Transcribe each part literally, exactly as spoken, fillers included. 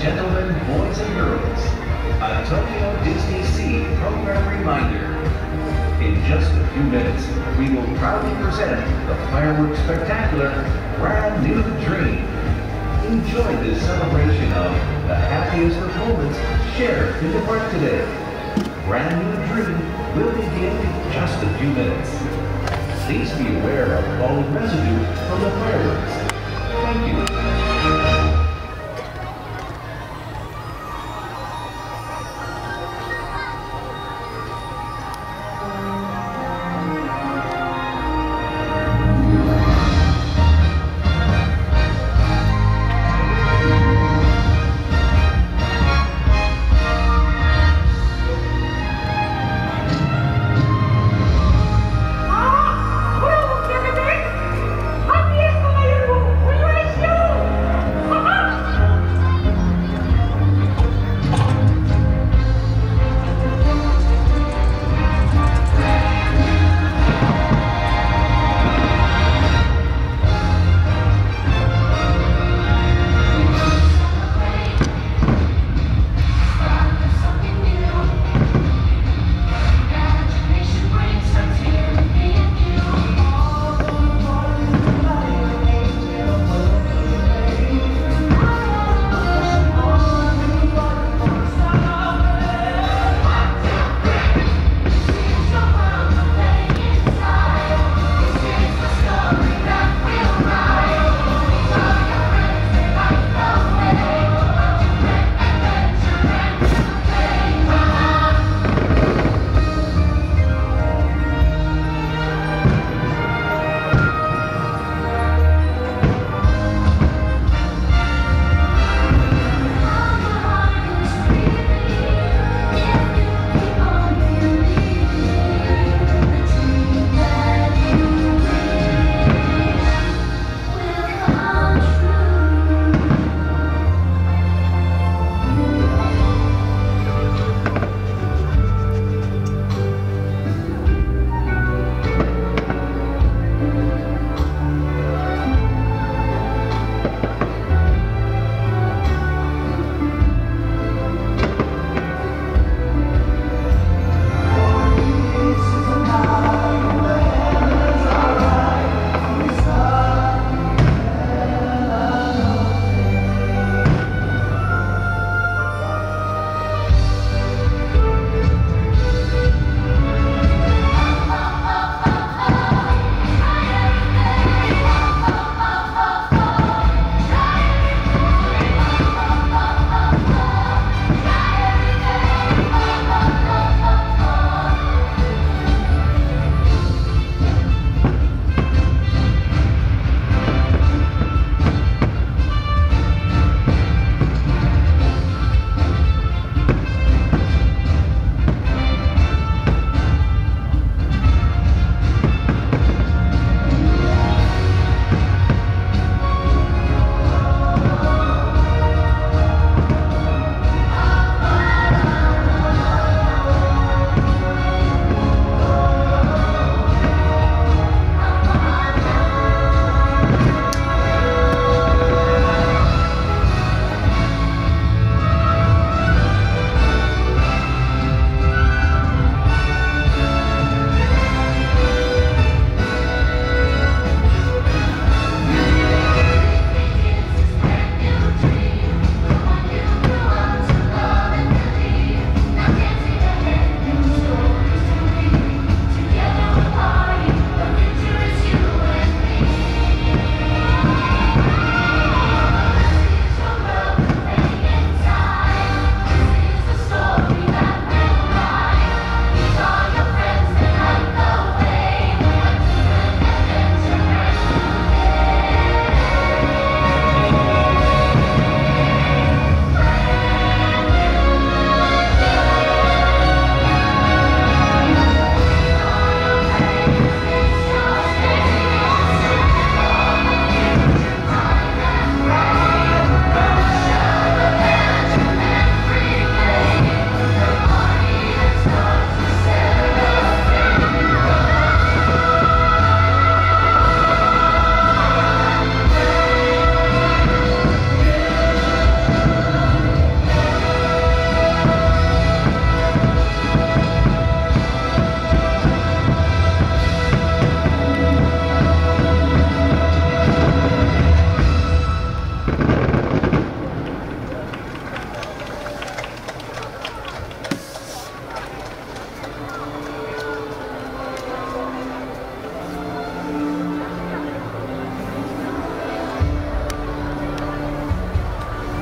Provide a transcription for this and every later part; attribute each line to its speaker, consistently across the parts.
Speaker 1: gentlemen, boys and girls, a Tokyo Disney Sea program reminder. In just a few minutes, we will proudly present the fireworks spectacular Brand New Dream. Enjoy this celebration of the happiest of moments shared in the park today. Brand New Dream will begin in just a few minutes. Please be aware of falling residue from the fireworks. Thank you.
Speaker 2: Happy Esto Mayor!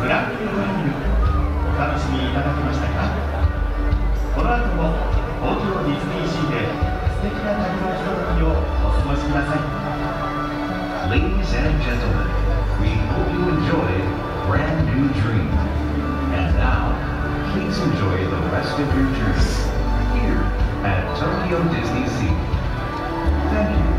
Speaker 2: ブラックトライブお楽しみいただけましたか？この後も東京ディズニーシーで素敵な旅のひとときをお過ごしください。
Speaker 1: Ladies and gentlemen, we hope you enjoy Brand New Dream. And now, please enjoy the rest of your journey here at Tokyo Disney Sea. Thank you.